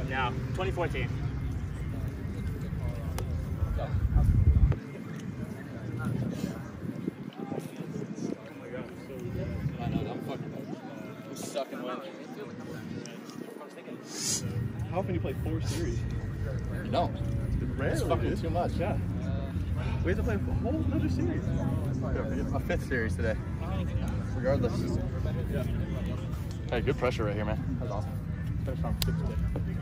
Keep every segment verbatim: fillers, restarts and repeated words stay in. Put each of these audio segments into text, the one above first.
No, twenty fourteen. I know, I'm fucking I'm sucking wind. How often do you play four series? You don't. Rarely. It's fucking dude. too much. Yeah. We have to play a whole other series. A fifth series today. Regardless. Yeah. Hey, good pressure right here, man. That was awesome. That's from six today.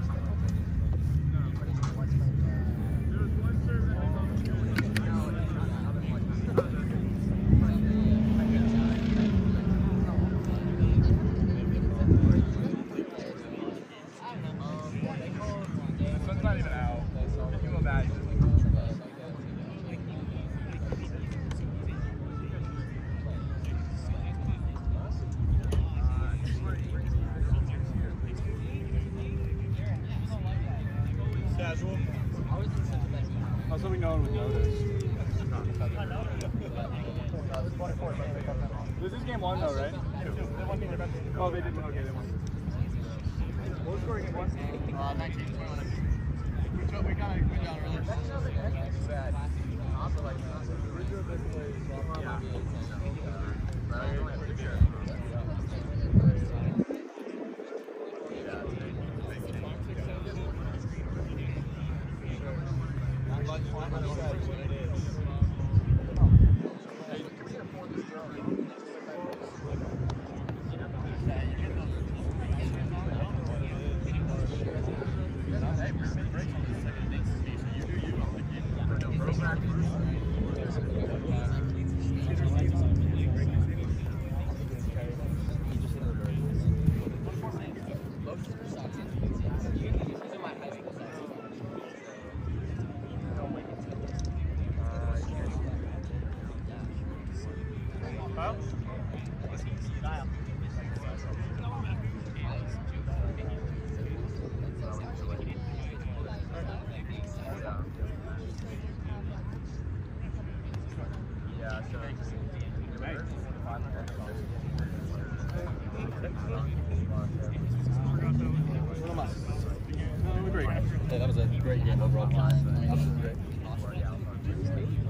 Casual. I was hoping no one would notice. This is game one though, right? Oh, they didn't. Okay, they won. What was score game one? Uh, nineteen. We got we got a good job earlier. Hey, that was a great game overall. That was great.